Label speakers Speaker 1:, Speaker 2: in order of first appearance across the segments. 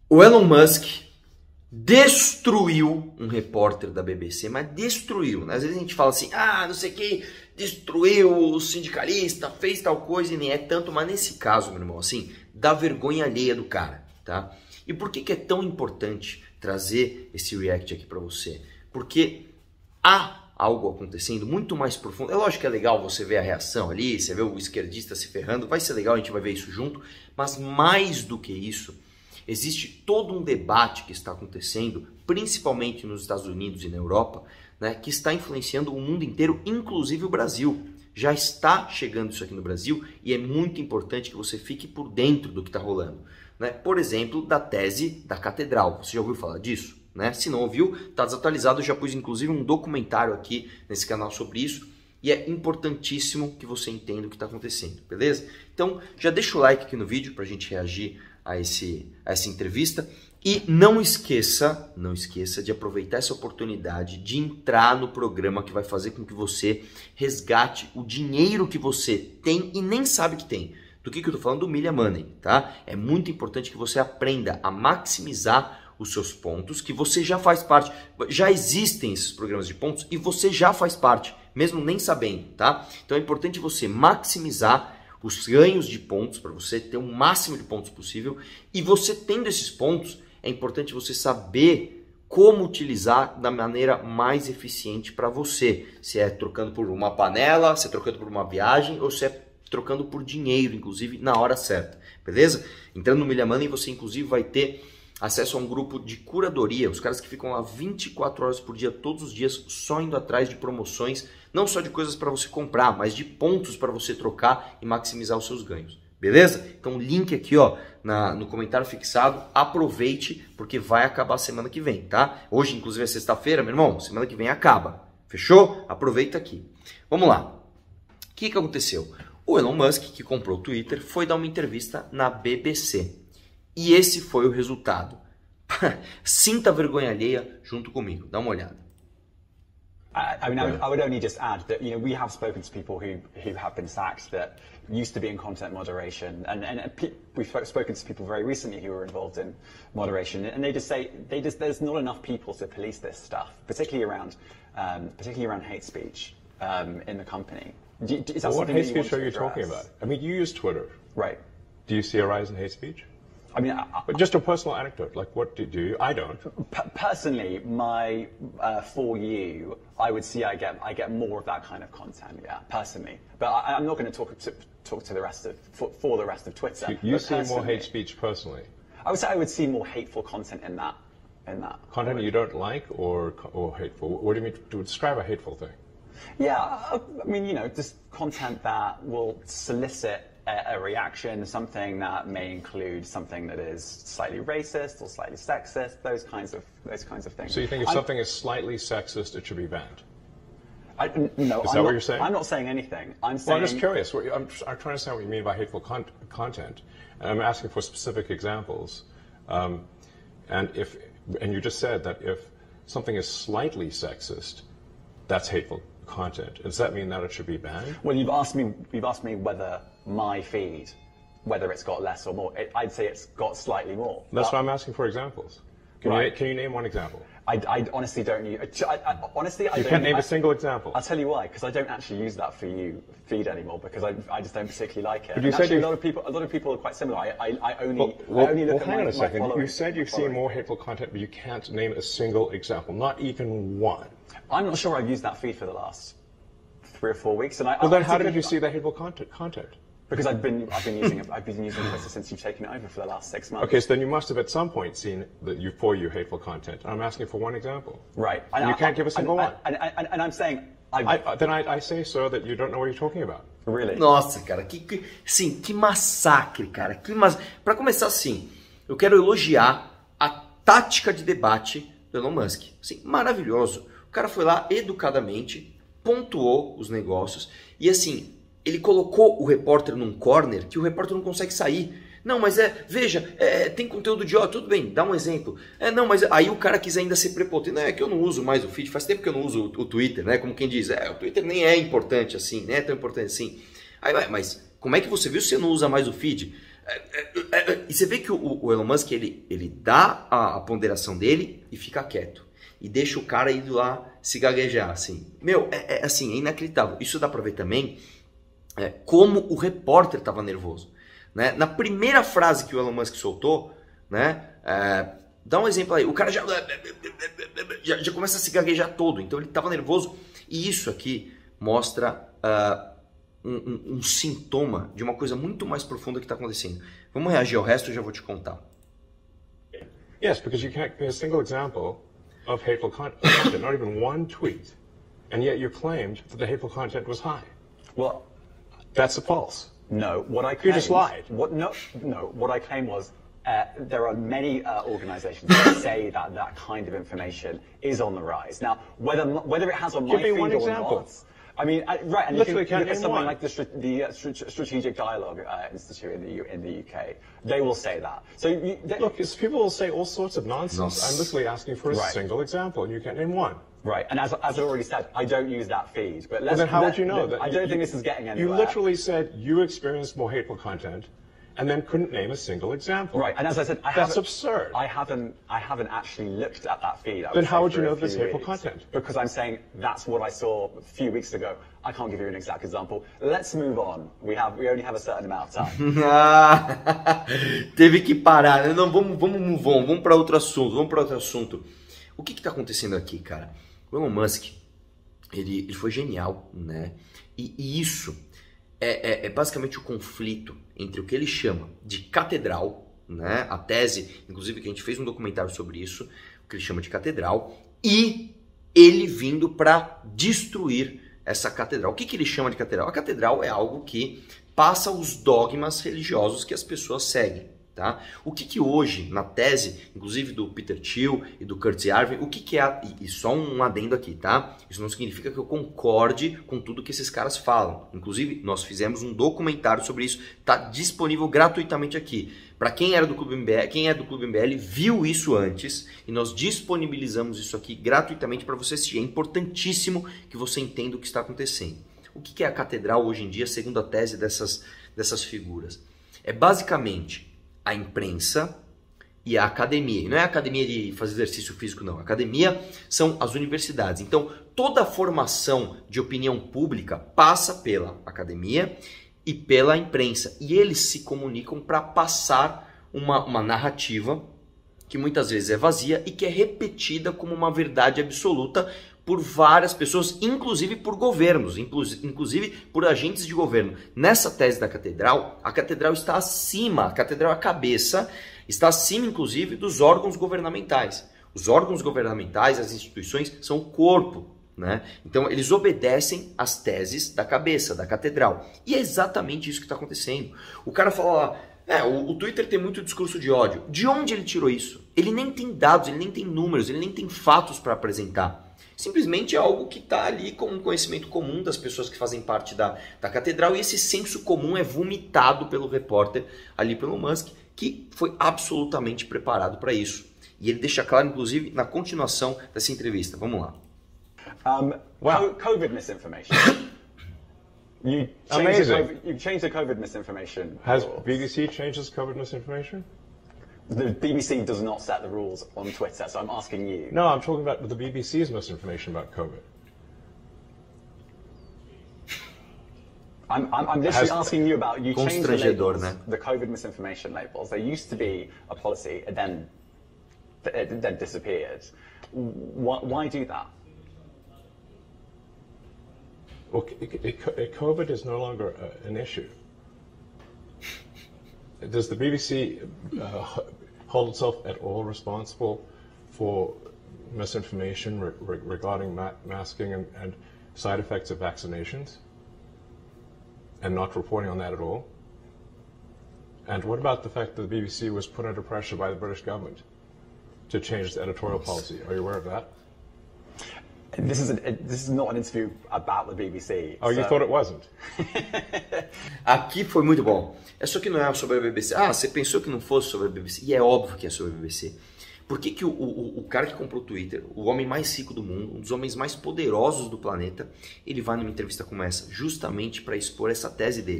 Speaker 1: O Elon Musk destruiu um repórter da BBC, mas destruiu, né? Às vezes a gente fala assim, ah, não sei quem destruiu o sindicalista, fez tal coisa, e nem é tanto, mas nesse caso, meu irmão, assim, dá vergonha alheia do cara, tá? E por que que é tão importante trazer esse react aqui pra você? Porque há algo acontecendo muito mais profundo. É lógico que é legal você ver a reação ali, você vê o esquerdista se ferrando, vai ser legal, a gente vai ver isso junto, mas mais do que isso, existe todo um debate que está acontecendo, principalmente nos Estados Unidos e na Europa, né, que está influenciando o mundo inteiro, inclusive o Brasil. Já está chegando isso aqui no Brasil e é muito importante que você fique por dentro do que está rolando. Né? Por exemplo, da tese da catedral. Você já ouviu falar disso? Né? Se não ouviu, está desatualizado. Eu já pus inclusive um documentário aqui nesse canal sobre isso. E é importantíssimo que você entenda o que está acontecendo, beleza? Então, já deixa o like aqui no vídeo para a gente reagir a essa entrevista. E não esqueça de aproveitar essa oportunidade de entrar no programa que vai fazer com que você resgate o dinheiro que você tem e nem sabe que tem. Do que eu estou falando? Do Milha Money, tá? É muito importante que você aprenda a maximizar os seus pontos, que você já faz parte. Já existem esses programas de pontos e você já faz parte, mesmo nem sabendo, tá? Então é importante você maximizar os ganhos de pontos para você ter o máximo de pontos possível. E você tendo esses pontos, é importante você saber como utilizar da maneira mais eficiente para você. Se é trocando por uma panela, se é trocando por uma viagem ou se é trocando por dinheiro, inclusive, na hora certa. Beleza? Entrando no Milha Money, você inclusive vai ter acesso a um grupo de curadoria, os caras que ficam lá 24 horas por dia, todos os dias, só indo atrás de promoções, não só de coisas para você comprar, mas de pontos para você trocar e maximizar os seus ganhos. Beleza? Então link aqui ó, no comentário fixado, aproveite porque vai acabar semana que vem, tá? Hoje inclusive é sexta-feira, meu irmão, semana que vem acaba, fechou? Aproveita aqui. Vamos lá, o que aconteceu? O Elon Musk, que comprou o Twitter, foi dar uma entrevista na BBC. E esse foi o resultado. Sinta vergonha alheia junto comigo. Dá uma olhada.
Speaker 2: I would only just add that we have spoken to people who have been sacked that used to be in content moderation, and we've spoken to people very recently who were involved in moderation, and they just say there's not enough people to police this stuff, particularly around hate speech in the company. Is that
Speaker 3: what hate speech are you talking about? I mean, you use Twitter,
Speaker 2: right?
Speaker 3: Do you see a rise in hate speech?
Speaker 2: I mean,
Speaker 3: but just a personal anecdote, like what do you? I don't.
Speaker 2: Personally, for you, I would see I get more of that kind of content, yeah, personally. But I'm not going to talk to the rest of for the rest of Twitter.
Speaker 3: So you see more hate speech personally?
Speaker 2: I would say I would see more hateful content in that.
Speaker 3: Content you don't like or hateful? What do you mean to describe a hateful thing?
Speaker 2: Yeah, I mean, just content that will solicit a reaction, something that may include something that is slightly racist or slightly sexist, those kinds of things.
Speaker 3: So you think if something is slightly sexist, it should be banned?
Speaker 2: No,
Speaker 3: is that what you're saying?
Speaker 2: I'm not saying anything. I'm saying.
Speaker 3: Well, I'm just curious. I'm trying to understand what you mean by hateful content, and I'm asking for specific examples. And you just said that if something is slightly sexist, that's hateful content. Does that mean that it should be banned?
Speaker 2: Well, you've asked me whether my feed, whether it's got less or more. I'd say it's got slightly more.
Speaker 3: That's why I'm asking for examples. Can you name one example?
Speaker 2: I honestly don't use. Honestly, I
Speaker 3: you can't name a single example.
Speaker 2: I'll tell you why. Because I don't actually use that for you feed anymore. Because I just don't particularly like it.
Speaker 3: But you said
Speaker 2: a lot of people are quite similar. I only look at
Speaker 3: hang on a second.
Speaker 2: My
Speaker 3: you said you've seen more hateful content, but you can't name a single example, not even one.
Speaker 2: I'm not sure I've used that feed for the last 3 or 4 weeks. And
Speaker 3: then how did you see that hateful content?
Speaker 2: Because I've been using Twitter since you've taken it over for the last 6 months.
Speaker 3: Okay, so then you must have at some point seen for you hateful content. I'm asking for one example.
Speaker 2: Right.
Speaker 3: And you can't give a single one.
Speaker 2: And I'm saying
Speaker 3: then I say, sir, that you don't know what you're talking about.
Speaker 2: Really?
Speaker 1: Nossa, cara, que massacre, cara. Pra começar assim, eu quero elogiar a tática de debate do Elon Musk. Assim, maravilhoso. O cara foi lá educadamente, pontuou os negócios e assim, ele colocou o repórter num corner que o repórter não consegue sair. Não, mas veja, tem conteúdo idiota, tudo bem, dá um exemplo. Não, mas aí o cara quis ainda ser prepotente. Não, é que eu não uso mais o feed, faz tempo que eu não uso o Twitter, né? Como quem diz, o Twitter nem é importante assim, nem é tão importante assim. Aí, mas como é que você viu se você não usa mais o feed? E você vê que o Elon Musk, ele dá a ponderação dele e fica quieto. E deixa o cara ir lá se gaguejar, assim. Meu, assim, é inacreditável. Isso dá pra ver também como o repórter tava nervoso. Né? Na primeira frase que o Elon Musk soltou, né? Dá um exemplo aí. O cara já começa a se gaguejar todo. Então ele tava nervoso. E isso aqui mostra um sintoma de uma coisa muito mais profunda que está acontecendo. Vamos reagir ao resto, eu já vou te contar.
Speaker 3: Yes, because you can't give a single example of hateful content, not even one tweet, and yet you claimed that the hateful content was high.
Speaker 2: Well,
Speaker 3: that's false.
Speaker 2: No, what I claimed...
Speaker 3: You just lied.
Speaker 2: What I claimed was there are many organizations that say that kind of information is on the rise. Now, whether it has on my feed or not... I mean, right, and
Speaker 3: literally
Speaker 2: you can look at something like the Strategic Dialogue Institute in the UK. They will say that. So
Speaker 3: look, people will say all sorts of nonsense. I'm literally asking for a single example, and you can't name one.
Speaker 2: Right, and as I already said, I don't use that feed. But
Speaker 3: then how would you know that?
Speaker 2: I don't think this is getting anywhere.
Speaker 3: You literally said you experienced more hateful content, and then couldn't name a single example.
Speaker 2: Right, and as I said,
Speaker 3: that's absurd.
Speaker 2: I haven't actually looked at that feed.
Speaker 3: Then how would you know there's hateful content?
Speaker 2: Because I'm saying that's what I saw a few weeks ago. I can't give you an exact example. Let's move on. We only have a certain amount of time.
Speaker 1: Teve que parar, né? Não, vamos move on, vamos para outro assunto. O que está acontecendo aqui, cara? O Elon Musk, ele foi genial, né? E isso é basicamente o conflito entre o que ele chama de catedral, né? A tese, inclusive, que a gente fez um documentário sobre isso, o que ele chama de catedral, e ele vindo para destruir essa catedral. O que ele chama de catedral? A catedral é algo que passa os dogmas religiosos que as pessoas seguem. Tá? O que hoje, na tese, inclusive do Peter Thiel e do Curtis Yarvin, o que é... E só um adendo aqui, tá? Isso não significa que eu concorde com tudo que esses caras falam. Inclusive, nós fizemos um documentário sobre isso, tá disponível gratuitamente aqui. Para quem é do Clube MBL, viu isso antes e nós disponibilizamos isso aqui gratuitamente para você assistir. É importantíssimo que você entenda o que está acontecendo. O que é a catedral hoje em dia, segundo a tese dessas figuras? É basicamente a imprensa e a academia. E não é a academia de fazer exercício físico, não. A academia são as universidades. Então, toda a formação de opinião pública passa pela academia e pela imprensa. E eles se comunicam para passar uma narrativa que muitas vezes é vazia e que é repetida como uma verdade absoluta por várias pessoas, inclusive por governos, inclusive por agentes de governo. Nessa tese da catedral, a catedral está acima, a catedral é a cabeça, está acima inclusive dos órgãos governamentais. Os órgãos governamentais, as instituições, são o corpo, né? Então eles obedecem às teses da cabeça, da catedral. E é exatamente isso que está acontecendo. O cara fala lá, o Twitter tem muito discurso de ódio. De onde ele tirou isso? Ele nem tem dados, ele nem tem números, ele nem tem fatos para apresentar. Simplesmente é algo que está ali como um conhecimento comum das pessoas que fazem parte da catedral, e esse senso comum é vomitado pelo repórter ali pelo Musk, que foi absolutamente preparado para isso. E ele deixa claro, inclusive, na continuação dessa entrevista. Vamos lá.
Speaker 2: COVID misinformation. You changed the COVID misinformation.
Speaker 3: Has BBC changed its COVID misinformation?
Speaker 2: The BBC does not set the rules on Twitter, so I'm asking you.
Speaker 3: No, I'm talking about the BBC's misinformation about COVID.
Speaker 2: I'm literally asking you about, you changed the labels,
Speaker 1: né?
Speaker 2: The COVID misinformation labels. There used to be a policy, and then disappeared. Why do that?
Speaker 3: Well, COVID is no longer an issue. Does the BBC hold itself at all responsible for misinformation regarding masking and side effects of vaccinations, and not reporting on that at all? And what about the fact that the BBC was put under pressure by the British government to change its editorial policy? Are you aware of that?
Speaker 2: This is not an interview about the BBC.
Speaker 3: Oh, you thought it wasn't?
Speaker 1: Aqui foi muito bom. É só que não é sobre a BBC. Ah, você pensou que não fosse sobre a BBC? E é óbvio que é sobre a BBC. Por que o cara que comprou o Twitter, o homem mais rico do mundo, um dos homens mais poderosos do planeta, ele vai numa entrevista como essa, justamente para expor essa tese dele?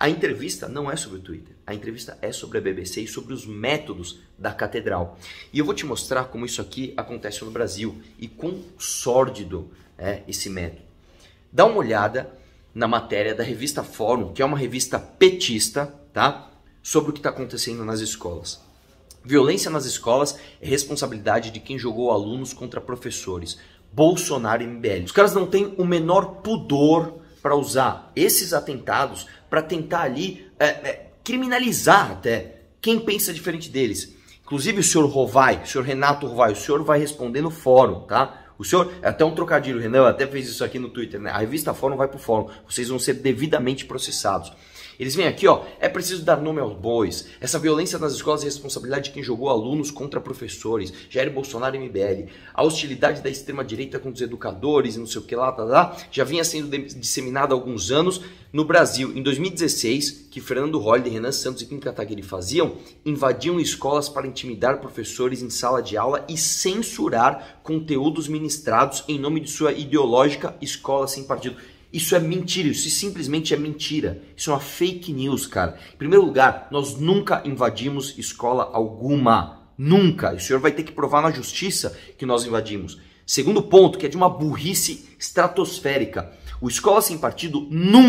Speaker 1: A entrevista não é sobre o Twitter, a entrevista é sobre a BBC e sobre os métodos da Catedral. E eu vou te mostrar como isso aqui acontece no Brasil e quão sórdido é esse método. Dá uma olhada na matéria da revista Fórum, que é uma revista petista, tá? Sobre o que está acontecendo nas escolas. Violência nas escolas é responsabilidade de quem jogou alunos contra professores. Bolsonaro e MBL. Os caras não têm o menor pudor para usar esses atentados para tentar ali criminalizar até quem pensa diferente deles. Inclusive o senhor Rovai, o senhor Renato Rovai, o senhor vai responder no fórum, tá? O senhor, até um trocadilho, o Renan até fez isso aqui no Twitter, né? A revista Fórum vai pro fórum, vocês vão ser devidamente processados. Eles vêm aqui, ó, é preciso dar nome aos bois. Essa violência nas escolas é responsabilidade de quem jogou alunos contra professores. Jair Bolsonaro e MBL. A hostilidade da extrema-direita contra os educadores e não sei o que lá, já vinha sendo disseminada há alguns anos no Brasil. Em 2016, que Fernando Holliday, Renan Santos e Kim Kataguiri faziam, invadiam escolas para intimidar professores em sala de aula e censurar conteúdos ministrados em nome de sua ideológica escola sem partido. Isso é mentira, isso simplesmente é mentira. Isso é uma fake news, cara. Em primeiro lugar, nós nunca invadimos escola alguma. Nunca. O senhor vai ter que provar na justiça que nós invadimos. Segundo ponto, que é de uma burrice estratosférica. O Escola Sem Partido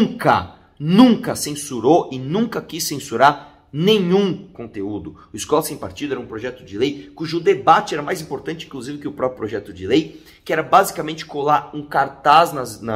Speaker 1: nunca censurou e nunca quis censurar nenhum conteúdo. O Escola Sem Partido era um projeto de lei cujo debate era mais importante, inclusive, que o próprio projeto de lei, que era basicamente colar um cartaz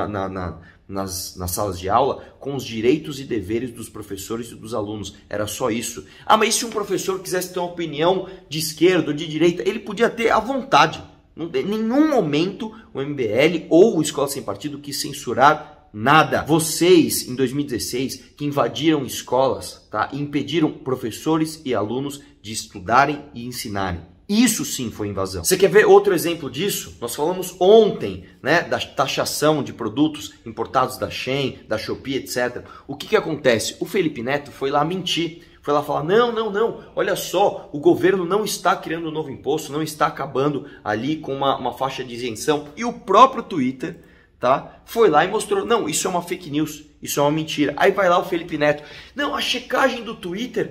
Speaker 1: nas salas de aula com os direitos e deveres dos professores e dos alunos. Era só isso. Ah, mas e se um professor quisesse ter uma opinião de esquerda ou de direita? Ele podia ter à vontade. Em nenhum momento o MBL ou o Escola Sem Partido quis censurar nada. Vocês, em 2016, que invadiram escolas, tá, e impediram professores e alunos de estudarem e ensinarem. Isso sim foi invasão. Você quer ver outro exemplo disso? Nós falamos ontem, né, da taxação de produtos importados da Shein, da Shopee, etc. O que acontece? O Felipe Neto foi lá mentir. Foi lá falar, não, olha só, o governo não está criando um novo imposto, não está acabando ali com uma faixa de isenção. E o próprio Twitter, tá, foi lá e mostrou, não, isso é uma fake news, isso é uma mentira. Aí vai lá o Felipe Neto, não, a checagem do Twitter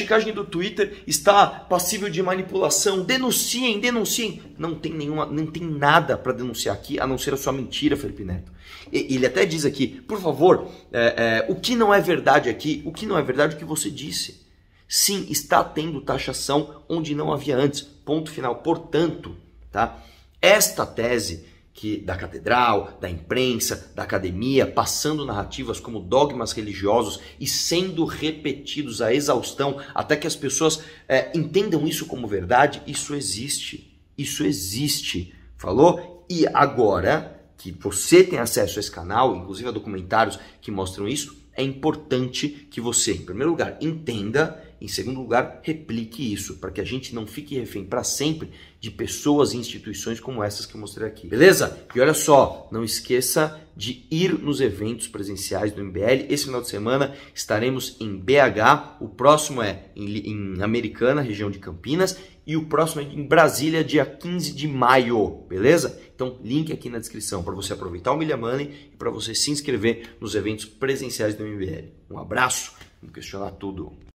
Speaker 1: está passível de manipulação, denunciem. Não tem nada para denunciar aqui, a não ser a sua mentira, Felipe Neto. Ele até diz aqui, por favor, o que não é verdade aqui, o que não é verdade é o que você disse. Sim, está tendo taxação onde não havia antes, ponto final. Portanto, tá, esta tese da catedral, da imprensa, da academia, passando narrativas como dogmas religiosos e sendo repetidos à exaustão até que as pessoas entendam isso como verdade, isso existe, falou? E agora que você tem acesso a esse canal, inclusive a documentários que mostram isso, é importante que você, em primeiro lugar, entenda, em segundo lugar, replique isso, para que a gente não fique refém para sempre de pessoas e instituições como essas que eu mostrei aqui. Beleza? E olha só, não esqueça de ir nos eventos presenciais do MBL. Esse final de semana estaremos em BH, o próximo é em Americana, região de Campinas, e o próximo é em Brasília, dia 15 de maio, beleza? Então, link aqui na descrição para você aproveitar o Milha Money e para você se inscrever nos eventos presenciais do MBL. Um abraço, vamos questionar tudo.